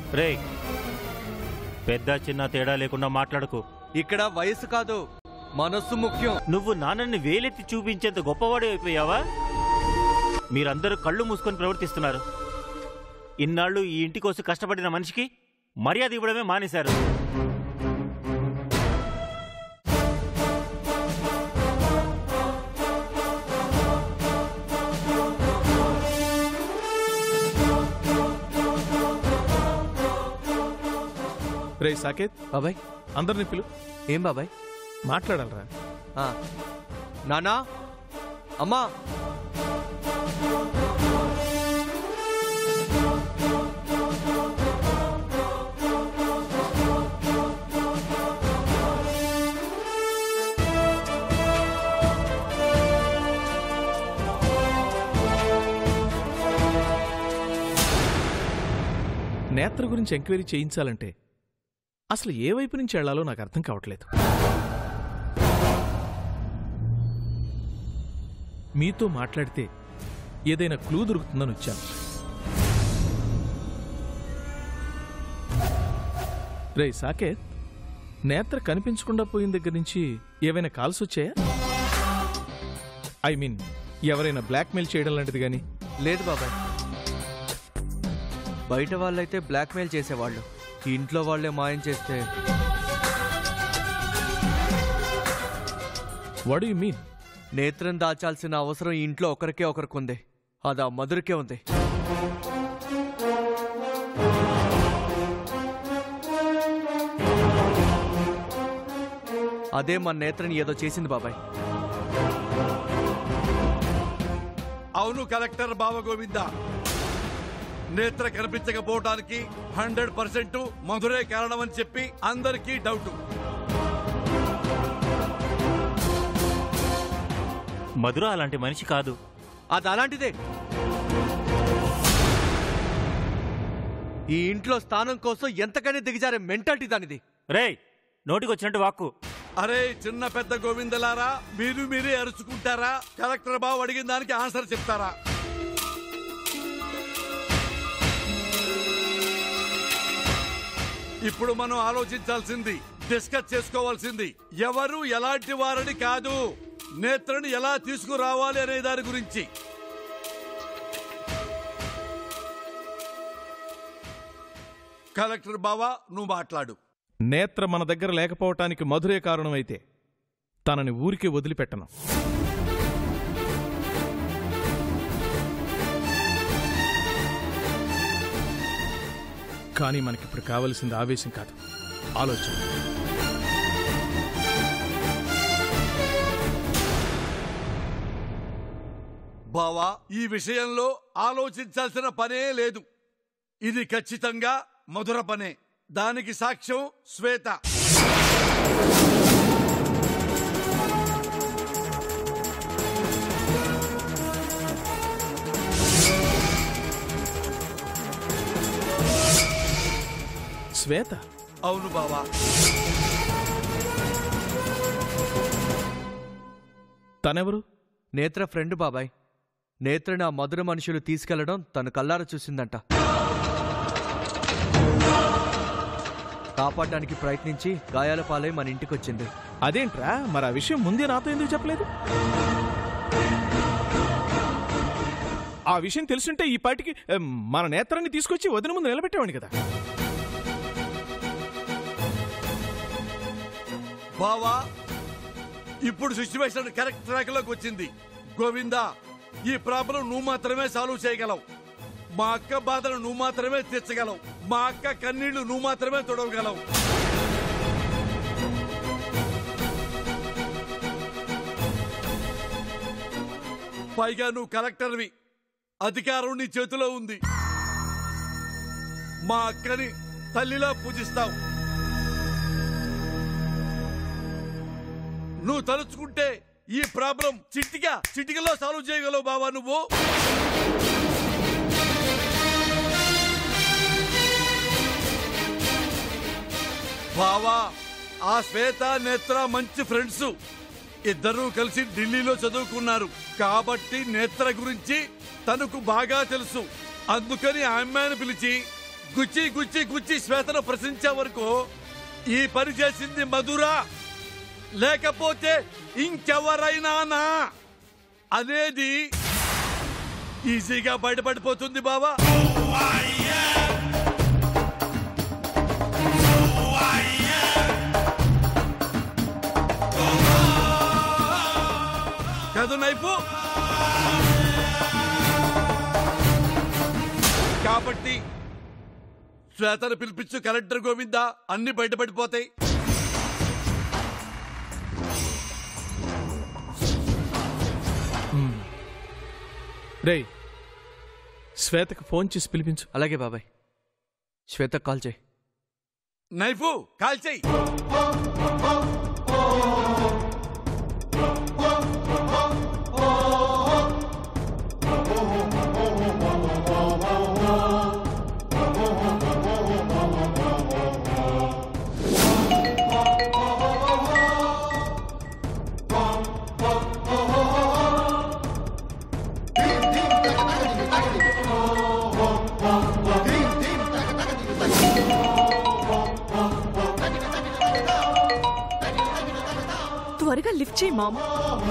రే, పెద్ద చిన్న తేడా లేకుండా మాట్లాడకు. ఇక్కడ వయసు కాదు, మనస్సు ముఖ్యం. నువ్వు నాన్నని వేలెత్తి చూపించేంత గొప్పవాడే అయిపోయావా? మీరందరూ కళ్ళు మూసుకొని ప్రవర్తిస్తున్నారు. ఇన్నాళ్ళు ఈ ఇంటి కోసం కష్టపడిన మనిషికి మర్యాద ఇవ్వడమే మానేశారు. రే సాకేత్, బాబాయ్ అందరిని పిలు. ఏం బాబాయ్? మాట్లాడాలరా? నానా, అమ్మా. నేత్ర గురించి ఎంక్వైరీ చేయించాలంటే అసలు ఏ వైపు నుంచి వెళ్లాలో నాకు అర్థం కావట్లేదు. మీతో మాట్లాడితే ఏదైనా క్లూ దొరుకుతుందని వచ్చాను. రే సాకేత్, నేత్ర కనిపించకుండా పోయిన దగ్గర నుంచి ఏవైనా కాల్స్ వచ్చాయా? ఐ మీన్, ఎవరైనా బ్లాక్మెయిల్ చేయడం లాంటిది గాని? లేదు బాబాయ్. బయట వాళ్ళైతే బ్లాక్మెయిల్ చేసేవాళ్ళు, ఇంట్లో వాళ్లే మాయం చేస్తే. What do you mean? నేత్రం దాచాల్సిన అవసరం ఈ ఇంట్లో ఒకరికే ఒకరికి, అది ఆ మధురకే ఉంది. అదే మన నేత్రని ఏదో చేసింది బాబాయ్. అవును కలెక్టర్ బావ గోవింద, నేత్ర కనిపించకపోవటానికి 100% మధురే కారణమని చెప్పి అందరికీ డౌట్. మధుర అలాంటి మనిషి కాదు. అది అలాంటిదే. ఈ ఇంట్లో స్థానం కోసం ఎంతకని దిగజారే మెంటాలిటీ దానిది. రే, నోటికొచ్చినట్టు వాక్కు. అరే చిన్న పెద్ద గోవిందలారా, మీరే అరుచుకుంటారా? కలెక్టర్ బావ అడిగిన దానికి ఆన్సర్ చెప్తారా? ఇప్పుడు మనం ఆలోచించాల్సింది, డిస్కస్ చేసుకోవాల్సింది ఎవరు ఎలాంటి వారని కాదు, నేత్రని ఎలా తీసుకురావాలి అనే దాని గురించి. కలెక్టర్ బావా, నువ్వు మాట్లాడు. నేత్ర మన దగ్గర లేకపోవటానికి మధురే కారణమైతే తనని ఊరికే వదిలిపెట్టను. కానీ మనకిప్పుడు కావలసింది ఆవేశం కాదు, ఆలోచన. బావా, ఈ విషయంలో ఆలోచించాల్సిన పనే లేదు. ఇది ఖచ్చితంగా మధుర పనే. దానికి సాక్ష్యం శ్వేత. శ్వేత? అవును బావా. తనెవరు? నేత్ర ఫ్రెండ్ బాబాయ్. నేత్రని ఆ మధుర మనుషులు తీసుకెళ్లడం తను కల్లారా చూసిందంట. కాపాడడానికి ప్రయత్నించి గాయాల పాలై మన ఇంటికొచ్చింది. అదేంట్రా, మరి ఆ విషయం ముందే నాతో ఎందుకు చెప్పలేదు? ఆ విషయం తెలుసుంటే ఈ పాటికి మన నేత్రాన్ని తీసుకొచ్చి వదిన ముందు నిలబెట్టేవాడిని కదా. బావా, ఇప్పుడు సిచ్యువేషన్ కరెక్ట్ ట్రాక్ లోకి వచ్చింది. గోవిందా, ఈ ప్రాబ్లం నువ్వు మాత్రమే సాల్వ్ చేయగలవు. మా అక్క బాధను నువ్వు మాత్రమే తీర్చగలవు. మా అక్క కన్నీళ్లు నువ్వు మాత్రమే తొడవగలవు. పైగా నువ్వు కలెక్టర్వి, అధికారం నీ చేతిలో ఉంది. మా అక్కని తల్లిలా పూజిస్తావు. నువ్వు తలుచుకుంటే ఈ ప్రాబ్లం చిటికలో సాల్వ్ చేయగలవు బావా నువ్వు. బావా, ఆ శ్వేత నేత్ర మంచి ఫ్రెండ్స్. ఇద్దరూ కలిసి ఢిల్లీలో చదువుకున్నారు కాబట్టి నేత్ర గురించి తనకు బాగా తెలుసు. అందుకని ఆ అమ్మాయిని పిలిచి గుచ్చి గుచ్చి గుచ్చి శ్వేతను ప్రశ్నించే వరకు ఈ పని చేసింది మధురా లేకపోతే ఇంకెవరైనానా అనేది ఈజీగా బయటపడిపోతుంది బావా. కదు నైపు. కాబట్టి శ్వేతను పిలిపించు కలెక్టర్ గోవిందా, అన్ని బయటపడిపోతాయి. రేయ్, శ్వేతకు ఫోన్ చేసి పిలిపించు. అలాగే బాబాయ్. శ్వేతకు కాల్ చేయి. నైఫు కాల్ చెయ్యి. త్వరగా లిఫ్ట్ చేయి మామ్.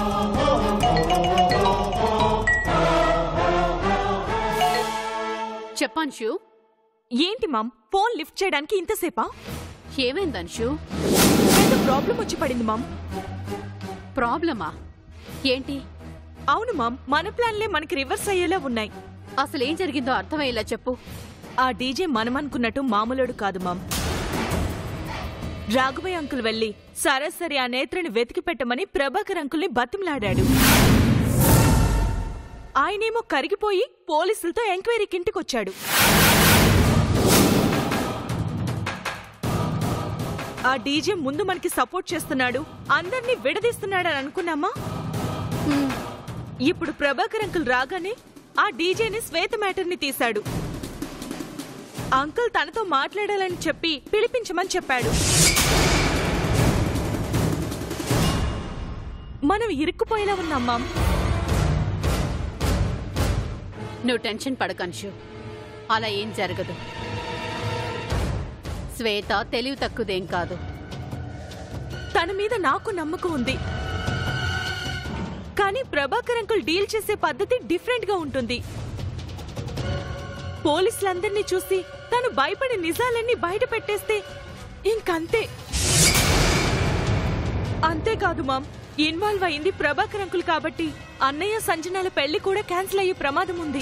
చెప్పంశు. ఏంటి మామ్, ఫోన్ లిఫ్ట్ చేయడానికి ఇంతసేపా? ఏమైంది అంశు? ఏదో ప్రాబ్లం వచ్చి పడింది మామ్. ప్రాబ్లమా? ఏంటి? అవును మామ్, మన ప్లాన్లే మనకి రివర్స్ అయ్యేలా ఉన్నాయి. అసలేం జరిగిందో అర్థమయ్యేలా చెప్పు. ఆ డీజే మనమనుకున్నట్టు మామూలుడు కాదు మామ్. రాఘవయ్య అంకుల్ వెళ్లి సరాసరి ఆ నేత్రని వెతికి పెట్టమని ప్రభాకర్ అంకుల్ని బతిమలాడాడు. ఆయనేమో కరిగిపోయి పోలీసులతో ఎంక్వైరీకి ఇంటికొచ్చాడు. ఆ డీజే ముందు మనకి సపోర్ట్ చేస్తున్నాడు, అందర్నీ విడదీస్తున్నాడని అనుకున్నామా? ఇప్పుడు ప్రభాకర్ అంకుల్ రాగానే ఆ డీజేని శ్వేత మ్యాటర్ని తీశాడు. అంకుల్ తనతో మాట్లాడాలని చెప్పి పిలిపించమని చెప్పాడు. మనం ఇరుక్కుపోయేలా ఉన్నాం మామ్. నువ్వు టెన్షన్ పడకన్షు, అలా ఏం జరగదు. శ్వేత తెలివి తక్కువదేం కాదు. తన మీద నాకు నమ్మకం ఉంది, కానీ ప్రభాకర్ అంకుల్ డీల్ చేసే పద్ధతి డిఫరెంట్ గా ఉంటుంది. పోలీసులందరినీ చూసి తను భయపడి నిజాలన్నీ బయట పెట్టేస్తే ఇంకంతే. అంతేకాదు మామ్, ఇన్వాల్వ్ అయింది ప్రభాకర్ అంకుల్ కాబట్టి అన్నయ్య సంజనాల పెళ్లి కూడా క్యాన్సిల్ అయ్యే ప్రమాదం ఉంది.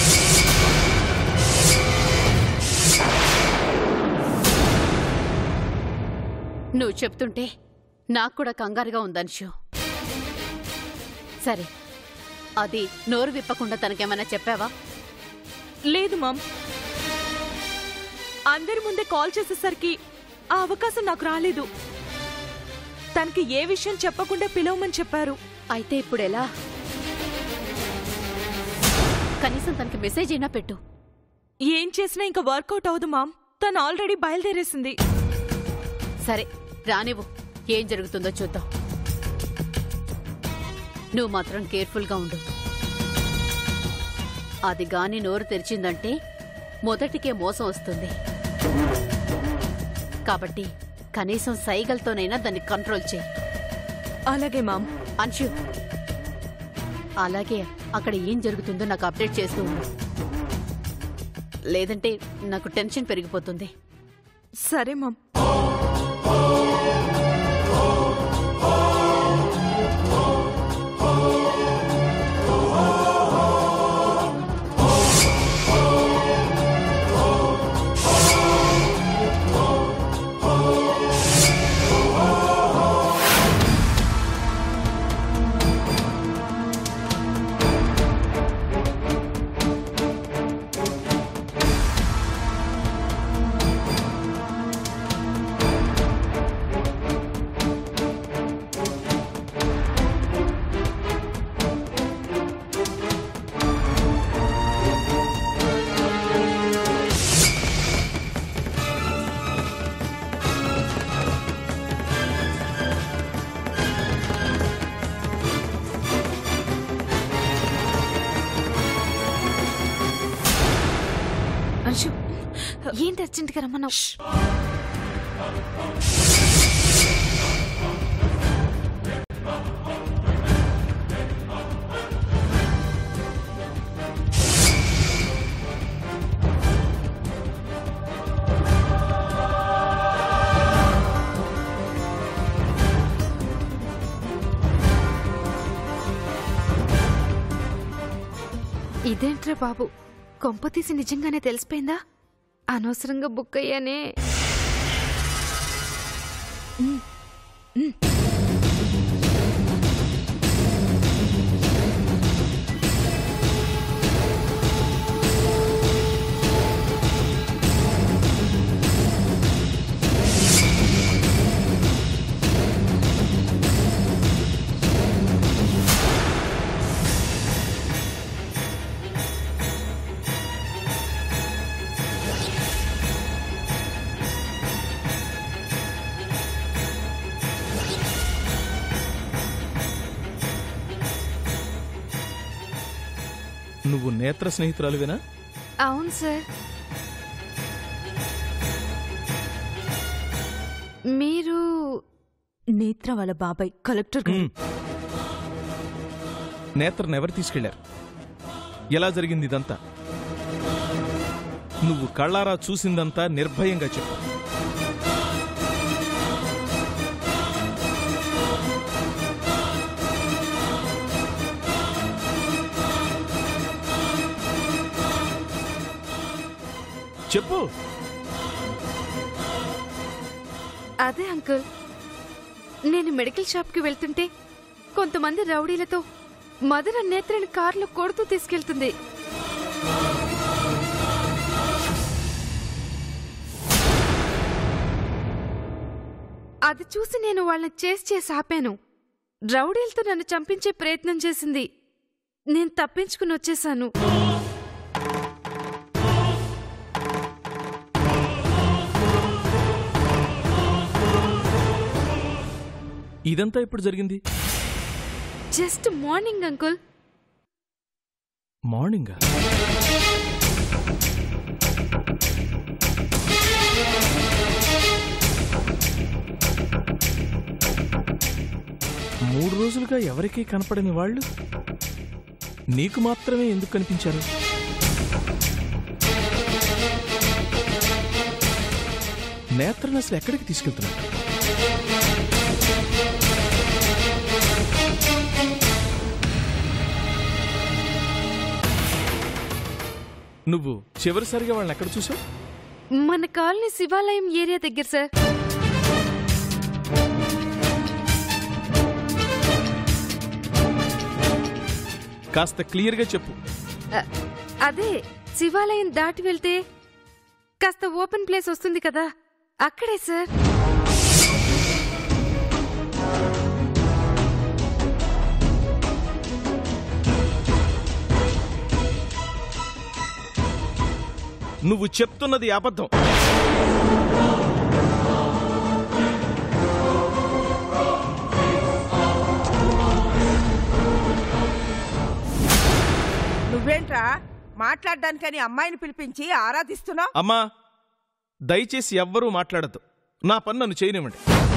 నువ్వు చెప్తుంటే నాకు కూడా కంగారుగా ఉందన్షు. సరే, అది నోరు విప్పకుండా తనకేమైనా చెప్పావా? లేదు మామ్, అందరి ముందే కాల్ చేసేసరికి ఆ అవకాశం నాకు రాలేదు. తనకి ఏ విషయం చెప్పకుండా పిలవమని చెప్పారు. అయితే ఇప్పుడు ఎలా? కనీసం తనకి మెసేజ్ అయినా పెట్టు. ఏం చేసినా ఇంకా వర్కౌట్ అవదు మామ్, తను ఆల్రెడీ బయలుదేరేసింది. సరే రానివ్వు, ఏం జరుగుతుందో చూద్దాం. నువ్వు మాత్రం కేర్ఫుల్గా ఉండు. అది గాని నోరు తెరిచిందంటే మొదటికే మోసం వస్తుంది. కాబట్టి కనీసం సైగల్తోనైనా దాన్ని కంట్రోల్ చేయి. అలాగే మామ్. అంశు, అలాగే అక్కడ ఏం జరుగుతుందో నాకు అప్డేట్ చేస్తూ ఉండు, లేదంటే నాకు టెన్షన్ పెరిగిపోతుంది. సరే మామ్. ఏంటి అర్జెంట్గా రమ్మన్నావు? ఇదేంట్రా బాబు, కొంపతీసి నిజంగానే తెలిసిపోయిందా? అనవసరంగా బుక్ అయ్యానే. నువ్వు నేత్ర స్నేహితురాలువేనా? అవును సార్. మీరు నేత్ర వాళ్ళ బాబాయ్ కలెక్టర్. నేత్రను ఎవరు తీసుకెళ్లారు? ఎలా జరిగింది ఇదంతా? నువ్వు కళ్ళారా చూసిందంతా నిర్భయంగా చెప్పు. చెప్పు. అదే అంకుల్, నేను మెడికల్ షాప్కి వెళ్తుంటే కొంతమంది రౌడీలతో మధుర నేత్రని కారులో కొడుతూ తీసుకెళ్తుంది. అది చూసి నేను వాళ్ళని చేసి ఆపాను. రౌడీలతో నన్ను చంపించే ప్రయత్నం చేసింది. నేను తప్పించుకుని వచ్చేశాను. ఇదంతా ఎప్పుడు జరిగింది? Just morning uncle. మార్నింగా? మూడు రోజులుగా ఎవరికీ కనపడని వాళ్ళు నీకు మాత్రమే ఎందుకు కనిపించారు? నేత్రను అసలు ఎక్కడికి తీసుకెళ్తున్నారు? నువ్వు చివరిసారిగా వాళ్ళని ఎక్కడ చూసావు? మన కాలనీ శివాలయం ఏరియా దగ్గర సార్. కాస్త క్లియర్గా చెప్పు. అదే శివాలయం దాటి వెళ్తే కాస్త ఓపెన్ ప్లేస్ వస్తుంది కదా, అక్కడే సార్. నువ్వు చెప్తున్నది అబద్ధం. నువ్వేంట్రా మాట్లాడడానికని అమ్మాయిని పిలిపించి ఆరాధిస్తున్నావు? అమ్మా, దయచేసి ఎవ్వరూ మాట్లాడద్దు. నా పని నన్ను చేయనివ్వండి.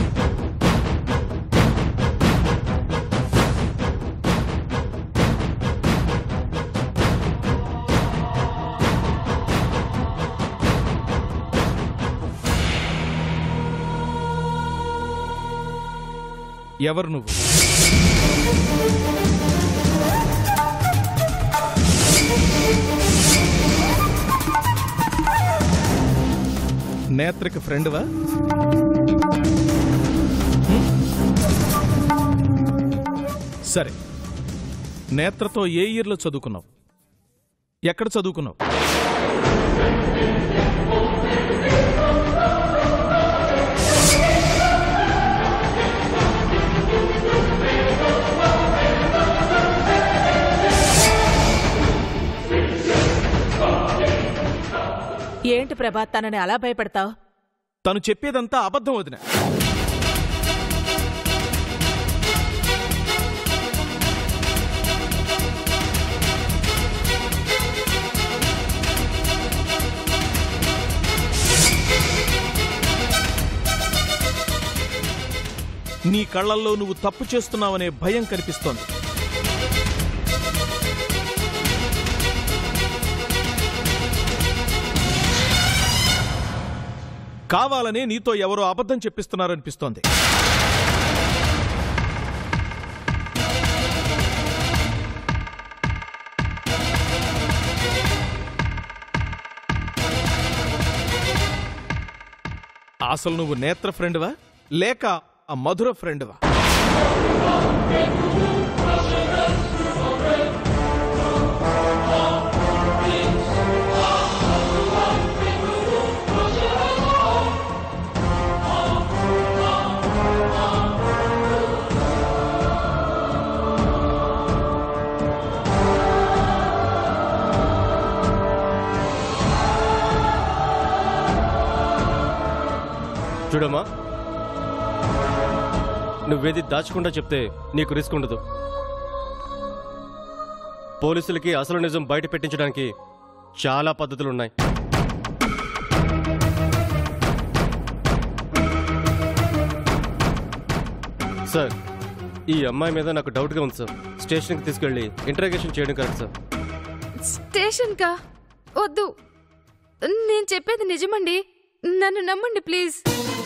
ఎవరు నువ్వు? నేత్రకి ఫ్రెండ్వా? సరే, నేత్రతో ఏ ఇయర్లో చదువుకున్నావు? ఎక్కడ చదువుకున్నావు? ఏంటి ప్రభా తనని అలా భయపడతావు? తను చెప్పేదంతా అబద్ధం వదిన. నీ కళ్ళల్లో నువ్వు తప్పు చేస్తున్నావనే భయం కనిపిస్తోంది. కావాలనే నీతో ఎవరో అబద్ధం చెప్పిస్తున్నారనిపిస్తోంది. అసలు నువ్వు నేత్ర ఫ్రెండ్వా లేక ఆ మధుర ఫ్రెండ్వా? చూడమ్మా, నువ్వేది దాచకుండా చెప్తే నీకు రిస్క్ ఉండదు. పోలీసులకి అసలు నిజం బయట పెట్టించడానికి చాలా పద్ధతులున్నాయి. సార్, ఈ అమ్మాయి మీద నాకు డౌట్గా ఉంది సార్. స్టేషన్కి తీసుకెళ్ళి ఇంటరాగేషన్ చేయడం కరెక్ట్ సార్. స్టేషన్కా? వద్దు, నేను చెప్పేది నిజమండి, నన్ను నమ్మండి ప్లీజ్.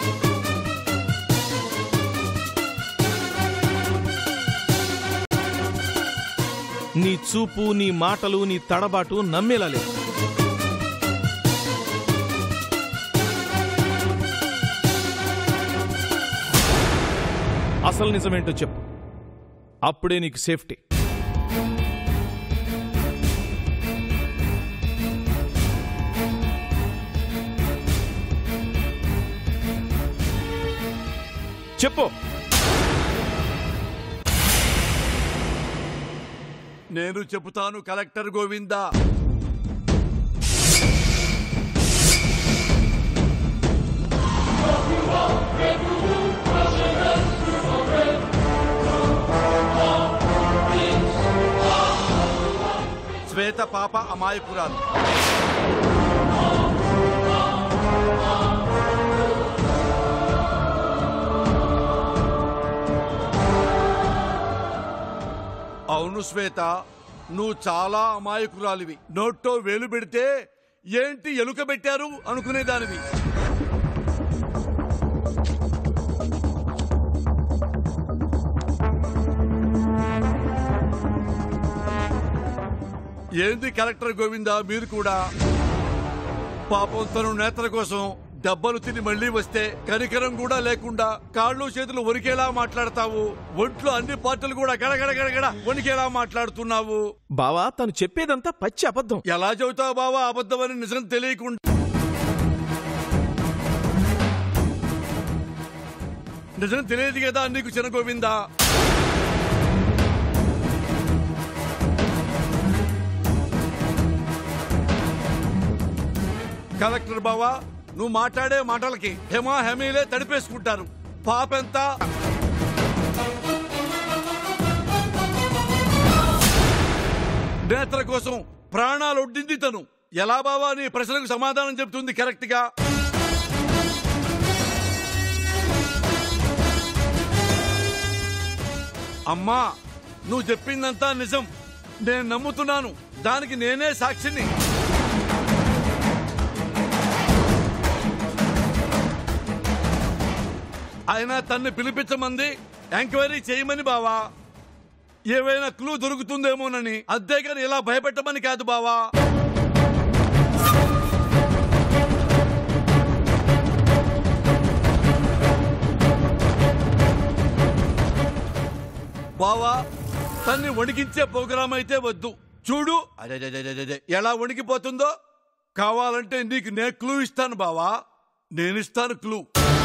నీ చూపు, నీ మాటలు, నీ తడబాటు నమ్మేలా లేదు. అసలు నిజమేంటో చెప్పు, అప్పుడే నీకు సేఫ్టీ. చెప్పు. నేను చెబుతాను కలెక్టర్ గోవిందా. శ్వేత పాప అమాయకురాలు. అవును శ్వేత, నువ్వు చాలా అమాయకురాలివి. నోట్లో వేలు పెడితే ఏంటి ఎలుక పెట్టారు అనుకునేదానివి. ఏంది కలెక్టర్ గోవిందా, మీరు కూడా పాపం తను నేత్ర కోసం దెబ్బలు తిని మళ్లీ వస్తే కనికరం కూడా లేకుండా కాళ్ళు చేతులు వణికేలా మాట్లాడతావు. ఒంట్లో అన్ని పార్టీలు కూడా గడగడ గడగడ వణికేలా మాట్లాడుతున్నావు. బావా, తను చెప్పేదంతా పచ్చి అబద్ధం. ఎలా చెబుతావు బావా అబద్ధం అని నిజం తెలియకుండా? నిజం తెలియదు కదా నీకు చిన్న గోవిందా. కలెక్టర్ బావా, నువ్వు మాట్లాడే మాటలకి హేమా హెమీలే తడిపేసుకుంటారు. పాపెంత నేత్ర కోసం ప్రాణాలు ఒడ్డింది తను. ఎలా బావా నీ ప్రశ్నలకు సమాధానం చెబుతుంది కరెక్ట్ గా? అమ్మా, నువ్వు చెప్పిందంతా నిజం, నేను నమ్ముతున్నాను. దానికి నేనే సాక్షిని. అయినా తన్ని పిలిపించమంది, ఎంక్వైరీ చేయమని బావా. ఏవైనా క్లూ దొరుకుతుందేమోనని, అంతేగాని ఇలా భయపెట్టమని కాదు బావా. బావా, తన్ని వణికించే ప్రోగ్రాం అయితే వద్దు. చూడు అదే ఎలా వణికిపోతుందో. కావాలంటే నీకు నేను క్లూ ఇస్తాను బావా, నేనిస్తాను క్లూ.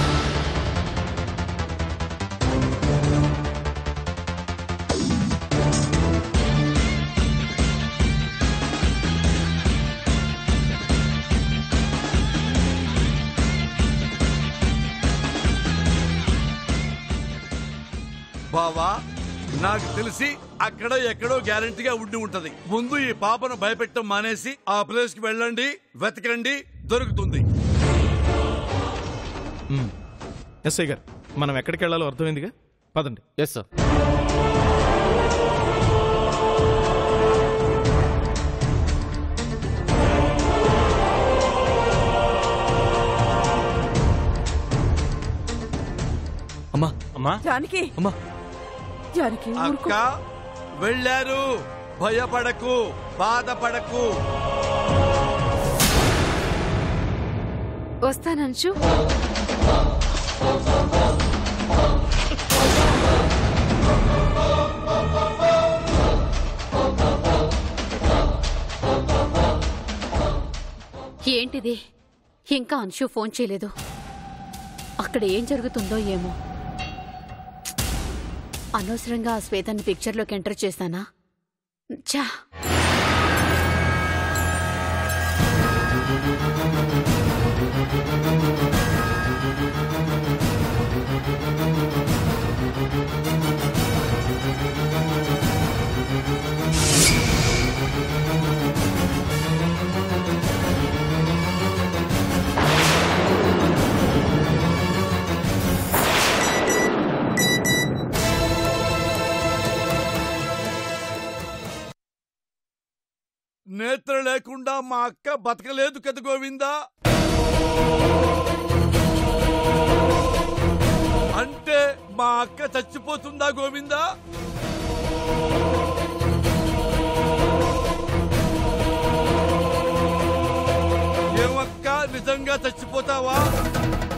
బావా, నాకు తెలిసి అక్కడ ఎక్కడో గ్యారంటీగా ఉండి ఉంటది. ముందు ఈ పాపను భయపెట్టడం మానేసి ఆ ప్లేస్ కి వెళ్ళండి, వెతకండి, దొరుకుతుంది. ఎస్ఐ గారు, మనం ఎక్కడికి వెళ్ళాలో అర్థమైందిగా. పదండి. Yes sir. అమ్మా అమ్మా జానకి అమ్మా జానకి ఊరుకో. అక్క వెళ్ళారు, భయపడకు, బాధపడకు. వస్తానంచు. ఏంటిది? ఇంకా అంశు ఫోన్ చేయలేదు. అక్కడ ఏం జరుగుతుందో ఏమో. అనవసరంగా ఆ శ్వేతాన్ని పిక్చర్లోకి ఎంటర్ చేశానా? చా. నేత్ర లేకుండా మా అక్క బతకలేదు కదా గోవిందా. అంటే మా అక్క చచ్చిపోతుందా గోవిందా? ఏమక్క నిజంగా చచ్చిపోతావా?